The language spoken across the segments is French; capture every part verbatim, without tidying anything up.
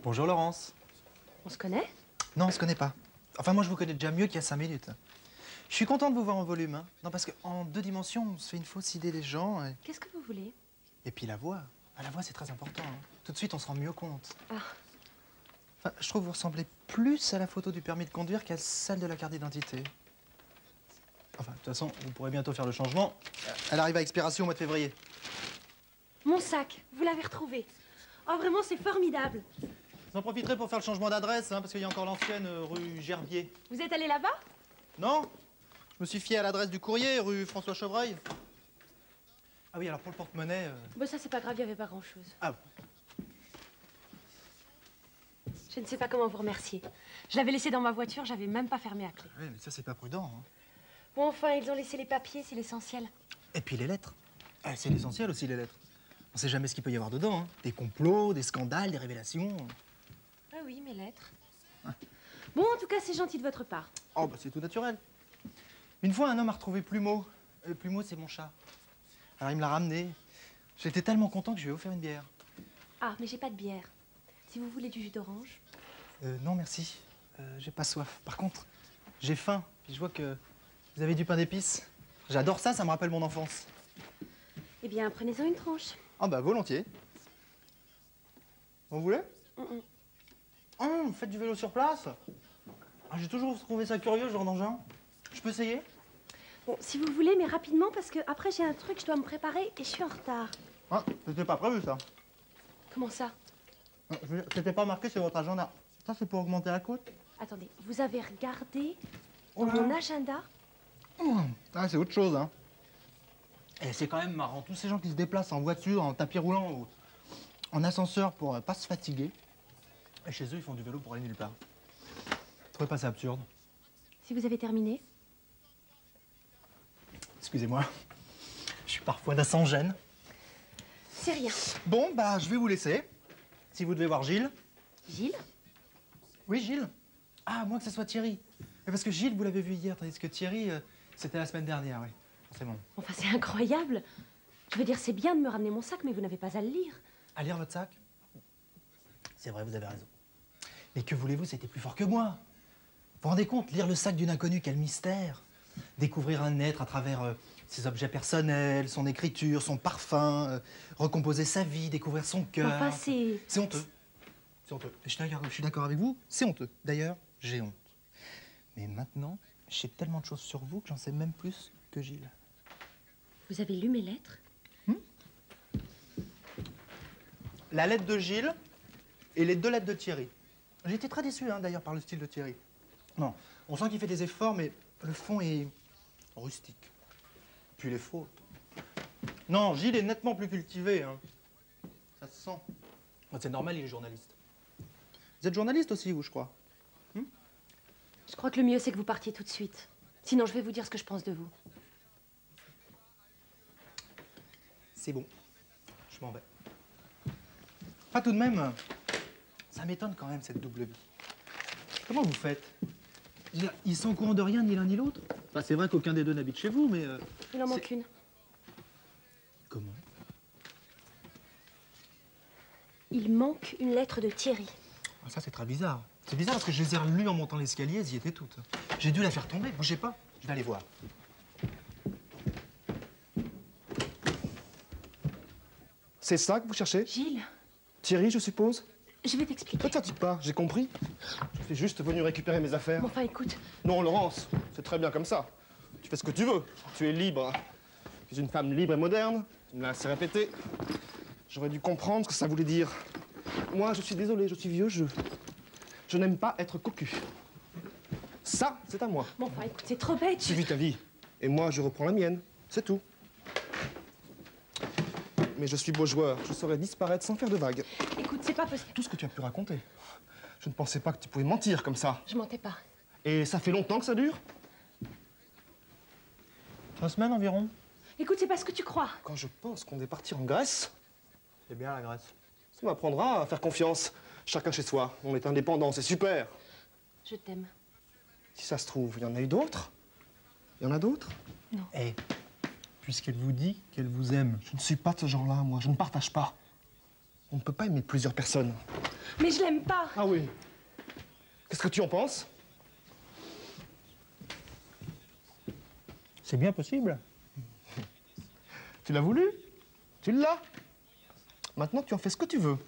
Bonjour Laurence. On se connaît? Non, on se connaît pas. Enfin, moi, je vous connais déjà mieux qu'il y a cinq minutes. Je suis content de vous voir en volume. Hein. Non, parce qu'en deux dimensions, on se fait une fausse idée des gens. Et, Qu'est-ce que vous voulez? et puis la voix. Ah, la voix, c'est très important. Hein. Tout de suite, on se rend mieux compte. Ah. Enfin, je trouve que vous ressemblez plus à la photo du permis de conduire qu'à celle de la carte d'identité. Enfin, de toute façon, vous pourrez bientôt faire le changement. Elle arrive à expiration au mois de février. Mon sac, vous l'avez retrouvé. Oh, vraiment, c'est formidable. J'en profiterai pour faire le changement d'adresse, hein, parce qu'il y a encore l'ancienne euh, rue Gerbier. Vous êtes allé là-bas? Non, je me suis fié à l'adresse du courrier, rue François Chevreuil. Ah oui, alors pour le porte-monnaie... Euh... Bah ça, c'est pas grave, il n'y avait pas grand-chose. Ah. Je ne sais pas comment vous remercier. Je l'avais laissé dans ma voiture, j'avais même pas fermé à clé. Oui, mais ça, c'est pas prudent. Hein. Bon, enfin, ils ont laissé les papiers, c'est l'essentiel. Et puis les lettres. Ah, c'est l'essentiel aussi, les lettres. On sait jamais ce qu'il peut y avoir dedans. Hein. Des complots, des scandales, des révélations. Ah oui, mes lettres. Ah. Bon, en tout cas, c'est gentil de votre part. Oh, bah c'est tout naturel. Une fois, un homme a retrouvé Plumeau. Euh, Plumeau, c'est mon chat. Alors, il me l'a ramené. J'étais tellement content que je lui ai offert une bière. Ah, mais j'ai pas de bière. Si vous voulez du jus d'orange. Euh, non, merci. Euh, j'ai pas soif. Par contre, j'ai faim. Puis je vois que vous avez du pain d'épices. J'adore ça, ça me rappelle mon enfance. Eh bien, prenez-en une tranche. Ah bah, volontiers. Vous voulez? mm -mm. Oh, vous faites du vélo sur place? Ah, j'ai toujours trouvé ça curieux, ce genre d'engin. Je peux essayer? Bon, si vous voulez, mais rapidement, parce que après j'ai un truc, je dois me préparer et je suis en retard. Ah, c'était pas prévu, ça. Comment ça? C'était pas marqué sur votre agenda. Ça, c'est pour augmenter la côte? Attendez, vous avez regardé Oh dans là. mon agenda? Mmh. Ah, c'est autre chose, hein. Et c'est quand même marrant. Tous ces gens qui se déplacent en voiture, en tapis roulant ou en ascenseur pour euh, pas se fatiguer. Et chez eux, ils font du vélo pour aller nulle part. Vous trouvez pas ça absurde? Si vous avez terminé? Excusez-moi. Je suis parfois d'un sans gêne. C'est rien. Bon, bah, je vais vous laisser. Si vous devez voir Gilles. Gilles? Oui, Gilles. Ah, moi que ce soit Thierry. Mais parce que Gilles, vous l'avez vu hier, tandis que Thierry, euh, c'était la semaine dernière, oui. C'est bon. Enfin, c'est incroyable. Je veux dire, c'est bien de me ramener mon sac, mais vous n'avez pas à le lire. À lire votre sac? C'est vrai, vous avez raison. Mais que voulez-vous, c'était plus fort que moi. Vous vous rendez compte, lire le sac d'une inconnue, quel mystère. Découvrir un être à travers euh, ses objets personnels, son écriture, son parfum, euh, recomposer sa vie, découvrir son cœur. Enfin, c'est... C'est honteux. C'est honteux. Je suis d'accord- je suis d'accord avec vous, c'est honteux. D'ailleurs, j'ai honte. Mais maintenant, je sais tellement de choses sur vous que j'en sais même plus que Gilles. Vous avez lu mes lettres? La lettre de Gilles et les deux lettres de Thierry. J'ai été très déçu, hein, d'ailleurs, par le style de Thierry. Non, on sent qu'il fait des efforts, mais le fond est rustique. Puis les fautes. Non, Gilles est nettement plus cultivé, hein. Ça se sent. Bon, c'est normal, il est journaliste. Vous êtes journaliste aussi, vous, je crois. Hmm? Je crois que le mieux, c'est que vous partiez tout de suite. Sinon, je vais vous dire ce que je pense de vous. C'est bon. Je m'en vais. Pas tout de même. Ça m'étonne quand même, cette double vie. Comment vous faites? Je veux dire, ils sont au courant de rien, ni l'un ni l'autre. Enfin, c'est vrai qu'aucun des deux n'habite chez vous, mais... euh, Il en c'est- manque une. Comment? Il manque une lettre de Thierry. Ah, ça, c'est très bizarre. C'est bizarre parce que je les ai relues en montant l'escalier, elles y étaient toutes. J'ai dû la faire tomber, bougez pas. Je vais aller voir. C'est ça que vous cherchez? Gilles, Thierry, je suppose? je vais t'expliquer. Ne te fatigue pas, j'ai compris. Je suis juste venu récupérer mes affaires. Bon, enfin, écoute, Non, Laurence, c'est très bien comme ça. Tu fais ce que tu veux. Tu es libre. Tu es une femme libre et moderne. Tu me l'as assez répété. J'aurais dû comprendre ce que ça voulait dire. Moi, je suis désolé, je suis vieux jeu. Je n'aime pas être cocu. Ça, c'est à moi. bon, enfin, écoute, c'est trop bête. Tu vis ta vie. Et moi, je reprends la mienne. C'est tout. Mais je suis beau joueur. Je saurais disparaître sans faire de vagues. Écoute, c'est pas possible. Tout ce que tu as pu raconter. Je ne pensais pas que tu pouvais mentir comme ça. Je mentais pas. Et ça fait longtemps que ça dure? Trois semaines environ. Écoute, c'est pas ce que tu crois. Quand je pense qu'on est parti en Grèce, C'est bien la Grèce. ça m'apprendra à faire confiance. Chacun chez soi. On est indépendant, c'est super. Je t'aime. Si ça se trouve, il y en a eu d'autres. Il y en a d'autres. Eh, puisqu'elle vous dit qu'elle vous aime, Je ne suis pas de ce genre-là, moi. Je ne partage pas. On ne peut pas aimer plusieurs personnes. Mais je l'aime pas. Ah oui. Qu'est-ce que tu en penses? C'est bien possible. Tu l'as voulu? Tu l'as? Maintenant, tu en fais ce que tu veux.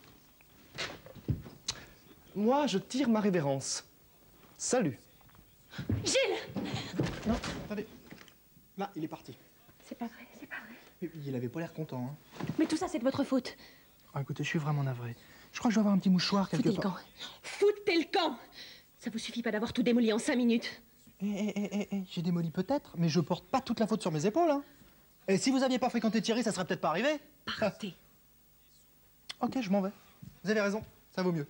Moi, je tire ma révérence. Salut. Gilles! Non, attendez. Là, il est parti. C'est pas vrai, c'est pas vrai. Mais il avait pas l'air content, hein. Mais tout ça, c'est de votre faute. Ah, écoutez, je suis vraiment navré. Je crois que je dois avoir un petit mouchoir quelque Foutez le part. camp. Foutez le camp. Ça vous suffit pas d'avoir tout démoli en cinq minutes. Eh, eh, eh, eh, eh, j'ai démoli peut-être, mais je porte pas toute la faute sur mes épaules, hein. Et si vous aviez pas fréquenté Thierry, ça serait peut-être pas arrivé. Partez. Ok, je m'en vais. Vous avez raison, ça vaut mieux.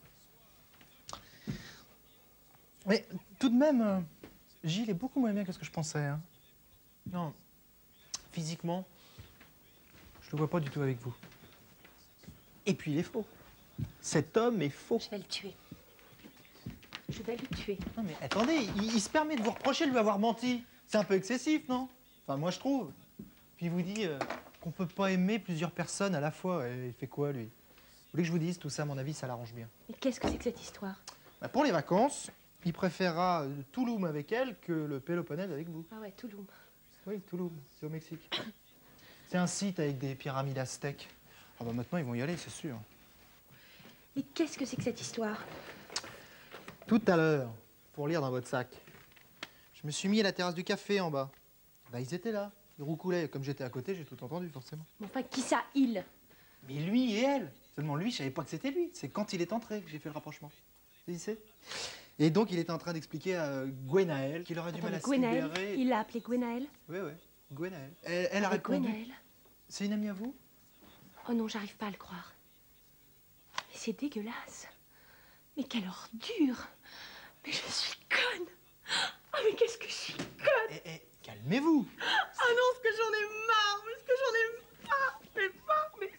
Mais tout de même, euh, Gilles est beaucoup moins bien que ce que je pensais, hein. Non, physiquement, je le vois pas du tout avec vous. Et puis il est faux. Cet homme est faux. Je vais le tuer. Je vais le tuer. Non mais attendez, il, il se permet de vous reprocher de lui avoir menti. C'est un peu excessif, non? Enfin, moi je trouve. Puis il vous dit euh, qu'on peut pas aimer plusieurs personnes à la fois. Et il fait quoi, lui? Vous voulez que je vous dise tout ça, à mon avis, ça l'arrange bien. Mais qu'est-ce que c'est que cette histoire? Bah, pour les vacances, il préférera euh, Tulum avec elle que le Péloponnèse avec vous. Ah ouais, Toulouse. Oui, Tulum, c'est au Mexique. C'est un site avec des pyramides aztèques. Ah bah maintenant, ils vont y aller, c'est sûr. Mais qu'est-ce que c'est que cette histoire? Tout à l'heure, pour lire dans votre sac, je me suis mis à la terrasse du café en bas. Bah, ils étaient là. Ils roucoulaient. Comme j'étais à côté, j'ai tout entendu, forcément. Mais enfin, qui ça, il? Mais lui et elle. Seulement lui, je savais pas que c'était lui. C'est quand il est entré que j'ai fait le rapprochement. Vous savez? Et donc, il était en train d'expliquer à Gwenaël qu'il aurait du Attends, mal mais à se Gwenaël, libérer. il l'a appelé Gwenaël? Oui, oui. Gwenaël. Elle, elle a Ah, mais répondu. Gwenaël? C'est une amie à vous? Oh non, j'arrive pas à le croire. Mais c'est dégueulasse. Mais quelle ordure. Mais je suis conne. Oh, mais qu'est-ce que je suis conne. Eh, eh, calmez-vous. Ah non, ce que j'en ai marre. Mais ce que j'en ai marre. Mais pas, mais...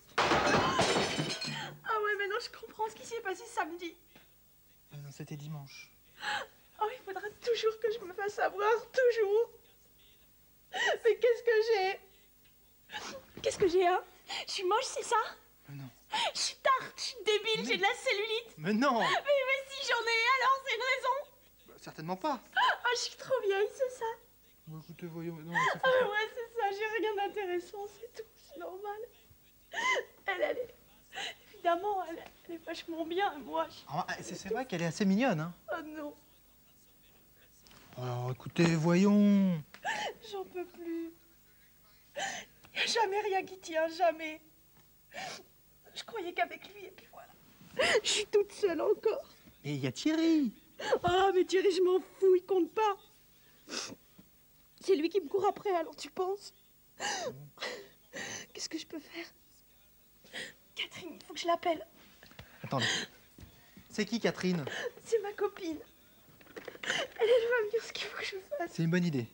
Ah ouais, maintenant je comprends ce qui s'est passé samedi. Euh, non, c'était dimanche. Oh, il faudra toujours que je me fasse avoir, toujours. Mais qu'est-ce que j'ai? Qu'est-ce que j'ai, hein? Je suis moche, c'est ça? Mais non. Je suis tarte, je suis débile, Mais- j'ai de la cellulite. Mais non. Mais, mais si j'en ai, alors c'est une raison. Bah, certainement pas. Ah, je suis trop vieille, c'est ça? Bon, écoutez, voyons. Non, c'est Ah faux. ouais, c'est ça, j'ai rien d'intéressant, c'est tout, c'est normal. Elle, elle est... Évidemment, elle, elle est vachement bien, moi, je... Ah, c'est c'est vrai qu'elle est assez mignonne, hein. Oh non, Alors, écoutez, voyons. j'en peux plus. Y a jamais rien qui tient, jamais. Je croyais qu'avec lui, et puis voilà. Je suis toute seule encore. Et il y a Thierry. Ah, mais Thierry, je m'en fous, il compte pas. C'est lui qui me court après, alors tu penses? Qu'est-ce que je peux faire? Catherine, il faut que je l'appelle. Attendez. C'est qui, Catherine? C'est ma copine. Elle, elle va me dire ce qu'il faut que je fasse. C'est une bonne idée.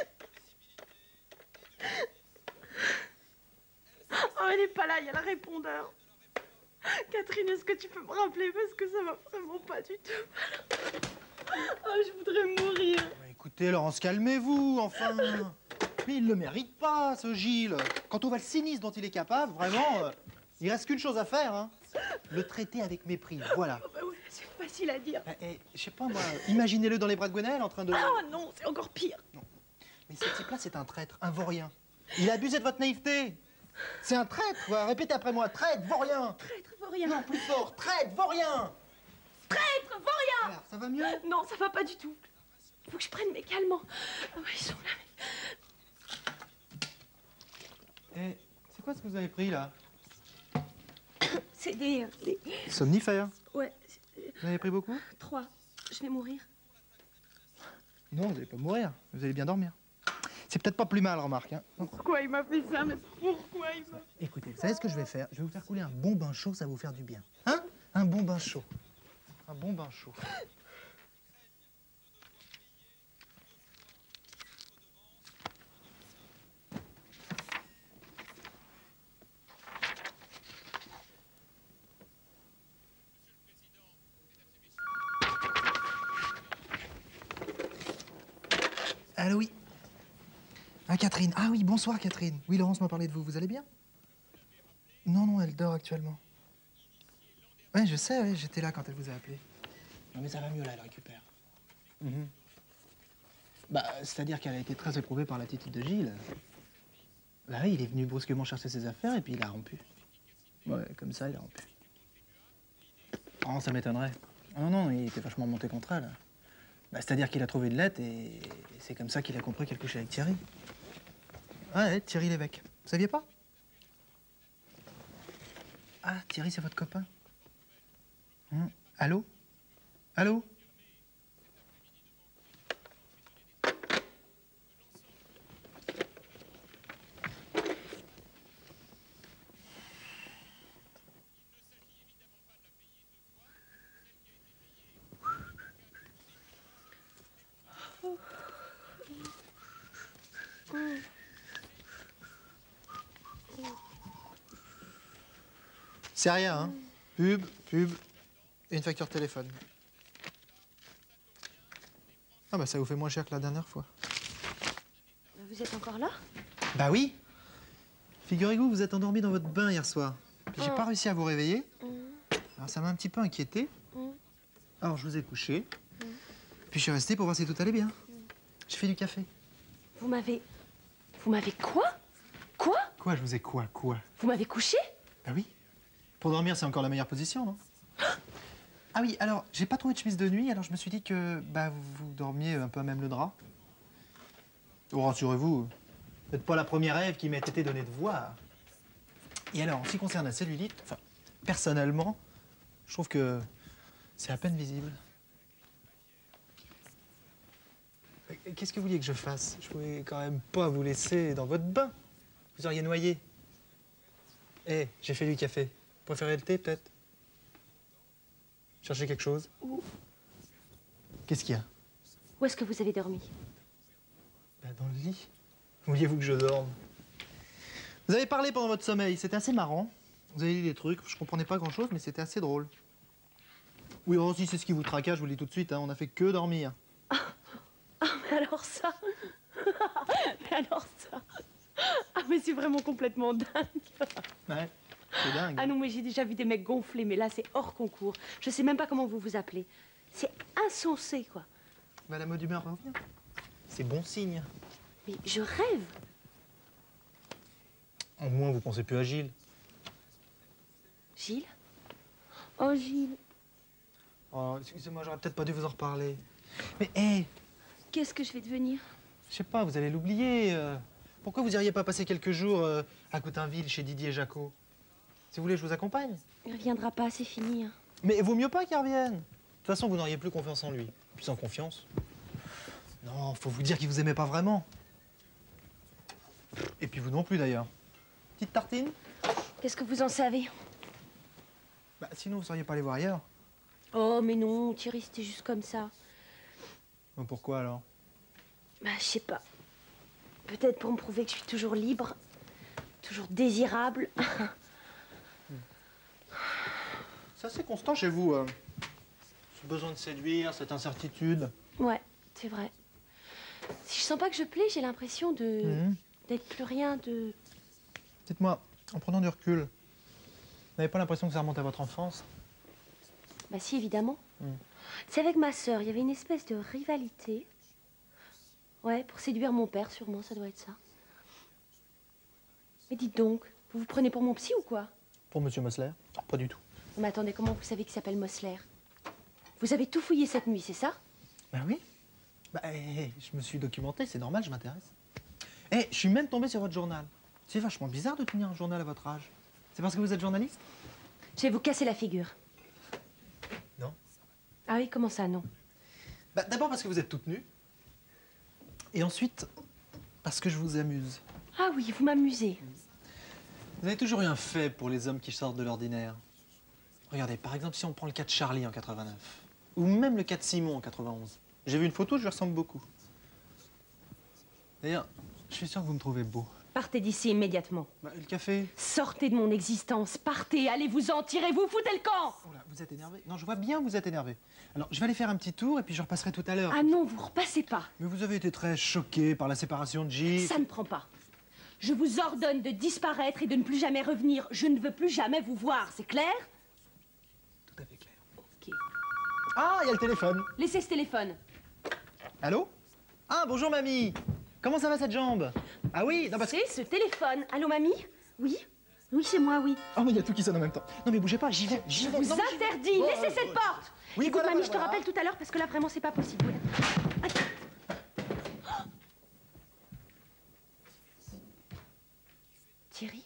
Oh, elle n'est pas là, il y a le répondeur. Catherine, est-ce que tu peux me rappeler parce que ça va vraiment pas du tout. Oh, je voudrais mourir. Bah, écoutez, Laurence, calmez-vous, enfin. Mais il le mérite pas, ce Gilles. Quand on voit le cynisme dont il est capable, vraiment, euh, il reste qu'une chose à faire, hein. Le traiter avec mépris, voilà. Oh, bah ouais, c'est facile à dire. Eh, eh, je sais pas, moi, imaginez-le dans les bras de Gwenaël en train de... Ah non, c'est encore pire. Mais ce type-là, c'est un traître, un vaurien. Il a abusé de votre naïveté. C'est un traître, quoi. Répétez après moi, traître, vaurien. Traître, vaurien. Non, plus fort, traître, vaurien. Traître, vaurien. Alors, ça va mieux? Non, ça va pas du tout. Il faut que je prenne mes calmants. Ah ouais, ils sont là. Eh, c'est quoi ce que vous avez pris, là? C'est des, euh, des... Somnifère. Ouais, c'est- Vous en avez pris beaucoup? trois. Je vais mourir. Non, vous n'allez pas mourir. Vous allez bien dormir. C'est peut-être pas plus mal, remarque. Hein. Non. Pourquoi il m'a fait ça? Mais pourquoi il m'a... Écoutez, vous savez ce que je vais faire? Je vais vous faire couler un bon bain chaud, ça va vous faire du bien. Hein? Un bon bain chaud. Un bon bain chaud. Allô, oui. Ah, Catherine. Ah oui, bonsoir, Catherine. Oui, Laurence m'a parlé de vous. Vous allez bien? Non, non, elle dort actuellement. Oui, je sais, oui, j'étais là quand elle vous a appelé. Non, mais ça va mieux, là, elle récupère. Mm-hmm. Bah, c'est-à-dire qu'elle a été très éprouvée par l'attitude de Gilles. Bah oui, il est venu brusquement chercher ses affaires et puis il a rompu. Ouais, comme ça, il a rompu. Oh, ça m'étonnerait. Oh, non, non, il était vachement monté contre elle. Bah, c'est-à-dire qu'il a trouvé de l'aide et c'est comme ça qu'il a compris qu'elle couchait avec Thierry. Ouais, Thierry l'évêque. Vous saviez pas? Ah, Thierry, c'est votre copain? Hum. Allô? Allô? C'est rien, hein? Pub, pub et une facture de téléphone. Ah bah ça vous fait moins cher que la dernière fois. Vous êtes encore là? Bah oui. Figurez-vous, vous êtes endormi dans votre bain hier soir. Puis j'ai Oh. pas réussi à vous réveiller. Mmh. Alors ça m'a un petit peu inquiété. Mmh. Alors je vous ai couché. Mmh. Puis je suis resté pour voir si tout allait bien. Mmh. J'ai fait du café. Vous m'avez... Vous m'avez quoi? Quoi? Quoi, je vous ai quoi, quoi? Vous m'avez couché? Bah oui. Pour dormir, c'est encore la meilleure position, non? Ah oui, alors, j'ai pas trouvé de chemise de nuit, alors je me suis dit que bah, vous, vous dormiez un peu à même le drap. Oh, rassurez-vous, vous n'êtes pas la première rêve qui m'a été donnée de voir. Et alors, en ce qui concerne la cellulite, enfin, personnellement, je trouve que c'est à peine visible. Qu'est-ce que vous vouliez que je fasse? Je pouvais quand même pas vous laisser dans votre bain. Vous auriez noyé. Eh, j'ai fait du café. Vous préférez le thé, peut-être? Cherchez quelque chose? Où? Qu'est-ce qu'il y a? Où est-ce que vous avez dormi? Bah, dans le lit. Vouliez-vous que je dorme? Vous avez parlé pendant votre sommeil, c'était assez marrant. Vous avez dit des trucs, je comprenais pas grand-chose, mais c'était assez drôle. Oui, oh, si c'est ce qui vous tracasse, je vous le dis tout de suite, hein, on a fait que dormir. Ah, ah mais alors ça Mais alors ça Ah, mais c'est vraiment complètement dingue. Ouais, c'est dingue. Ah non, mais j'ai déjà vu des mecs gonflés, mais là, c'est hors concours. Je sais même pas comment vous vous appelez. C'est insensé, quoi. Bah, la mode d'humeur revient. C'est bon signe. Mais je rêve. Au moins, vous pensez plus à Gilles. Gilles? Oh, Gilles. Oh, excusez-moi, j'aurais peut-être pas dû vous en reparler. Mais, hé, hey, Qu'est-ce que je vais devenir? je sais pas, vous allez l'oublier. euh. Pourquoi vous iriez pas passer quelques jours euh, à Coutainville, chez Didier et Jaco? Si vous voulez, je vous accompagne. Il reviendra pas, c'est fini. Hein. Mais il vaut mieux pas qu'il revienne. De toute façon, vous n'auriez plus confiance en lui. Puis sans confiance. Non, faut vous dire qu'il vous aimait pas vraiment. Et puis vous non plus, d'ailleurs. Petite tartine? Qu'est-ce que vous en savez? Bah, sinon, vous seriez pas allé voir ailleurs. Oh, mais non, Thierry, c'était juste comme ça. Bon, pourquoi, alors? Bah, je sais pas. Peut-être pour me prouver que je suis toujours libre, toujours désirable. C'est assez constant chez vous, euh, ce besoin de séduire, cette incertitude. Ouais, c'est vrai. Si je sens pas que je plais, j'ai l'impression de... Mmh. d'être plus rien, de... Dites-moi, en prenant du recul, vous n'avez pas l'impression que ça remonte à votre enfance? Bah si, évidemment. Mmh. C'est avec ma sœur, il y avait une espèce de rivalité. Ouais, pour séduire mon père, sûrement, ça doit être ça. Mais dites donc, vous vous prenez pour mon psy ou quoi? Pour Monsieur Mosler? Ah, pas du tout. Mais attendez, comment vous savez qu'il s'appelle Mosler? Vous avez tout fouillé cette nuit, c'est ça? Ben oui. Bah, eh, eh, je me suis documenté, c'est normal, je m'intéresse. Eh, je suis même tombé sur votre journal. C'est vachement bizarre de tenir un journal à votre âge. C'est parce que vous êtes journaliste? Je vais vous casser la figure. Non. Ah oui, comment ça, non? Bah, d'abord parce que vous êtes toute nue. Et ensuite, parce que je vous amuse. Ah oui, vous m'amusez. Vous avez toujours eu un fait pour les hommes qui sortent de l'ordinaire. Regardez, par exemple, si on prend le cas de Charlie en quatre-vingt-neuf, ou même le cas de Simon en quatre-vingt-onze. J'ai vu une photo, je lui ressemble beaucoup. D'ailleurs, je suis sûr que vous me trouvez beau. Partez d'ici immédiatement. Bah, et le café? Sortez de mon existence, partez, allez-vous-en, tirez-vous, foutez le camp! Oh là, vous êtes énervé? Non, je vois bien que vous êtes énervé. Alors, je vais aller faire un petit tour et puis je repasserai tout à l'heure. Ah non, vous repassez pas. Mais vous avez été très choqué par la séparation de Gilles. Ça ne prend pas. Je vous ordonne de disparaître et de ne plus jamais revenir. Je ne veux plus jamais vous voir, c'est clair? Ah, il y a le téléphone. Laissez ce téléphone. Allô? Ah, bonjour, mamie. Comment ça va, cette jambe? Ah oui, non, parce que... C'est ce téléphone. Allô, mamie? Oui? Oui, c'est moi, oui. Oh, mais il y a tout qui sonne en même temps. Non, mais bougez pas, j'y vais, j'y Je vais. vous Non, mais j'y vais. interdis. Oh, Laissez oh, cette oh. porte. Oui, Écoute, voilà, mamie, voilà, je te voilà. rappelle tout à l'heure parce que là, vraiment, c'est pas possible. Oui. Attends. Thierry?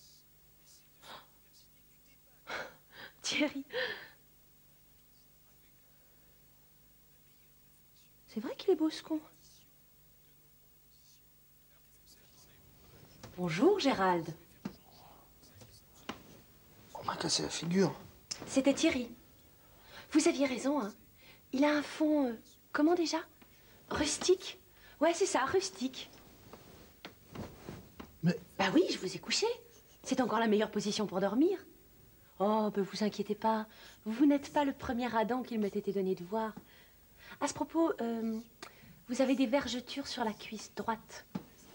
Thierry? C'est vrai qu'il est beau, ce con. Bonjour, Gérald. On m'a cassé la figure. C'était Thierry. Vous aviez raison, hein. Il a un fond... euh, comment déjà? Rustique. Ouais, c'est ça, rustique. Mais... Bah oui, je vous ai couché. C'est encore la meilleure position pour dormir. Oh, bah vous inquiétez pas. Vous n'êtes pas le premier Adam qu'il m'ait été donné de voir. À ce propos, euh, vous avez des vergetures sur la cuisse droite.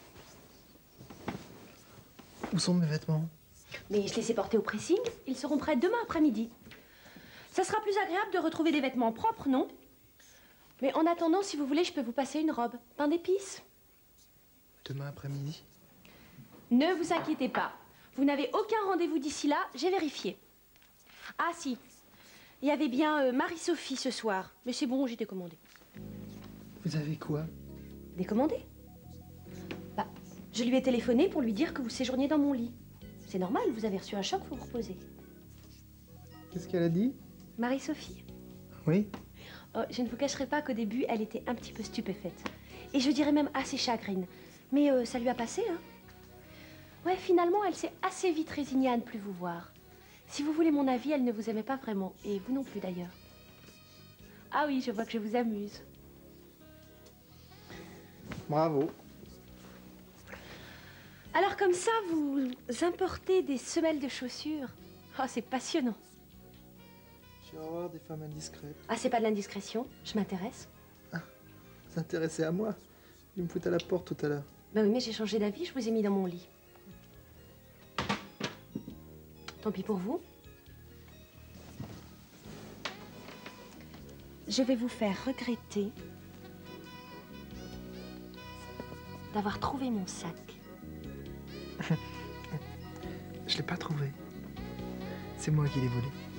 Où sont mes vêtements? Mais je les ai portés au pressing. Ils seront prêts demain après-midi. Ça sera plus agréable de retrouver des vêtements propres, non? Mais en attendant, si vous voulez, je peux vous passer une robe. Pain d'épices. Demain après-midi? Ne vous inquiétez pas. Vous n'avez aucun rendez-vous d'ici là, j'ai vérifié. Ah si, il y avait bien euh, Marie-Sophie ce soir. Mais c'est bon, j'ai décommandé. Vous avez quoi? Décommandé? Bah, je lui ai téléphoné pour lui dire que vous séjourniez dans mon lit. C'est normal, vous avez reçu un choc, vous vous reposez. Qu'est-ce qu'elle a dit? Marie-Sophie? Oui? Oh, je ne vous cacherai pas qu'au début, elle était un petit peu stupéfaite. Et je dirais même assez chagrine. Mais euh, ça lui a passé, hein. Ouais, finalement, elle s'est assez vite résignée à ne plus vous voir. Si vous voulez mon avis, elle ne vous aimait pas vraiment. Et vous non plus, d'ailleurs. Ah oui, je vois que je vous amuse. Bravo. Alors comme ça, vous importez des semelles de chaussures. Oh, c'est passionnant. Je vais avoir des femmes indiscrètes. Ah, c'est pas de l'indiscrétion, je m'intéresse. Ah, vous intéressez à moi? Il me foutait à la porte tout à l'heure. Ben oui, mais j'ai changé d'avis, je vous ai mis dans mon lit. Tant pis pour vous. Je vais vous faire regretter d'avoir trouvé mon sac. Je l'ai pas trouvé. C'est moi qui l'ai volé.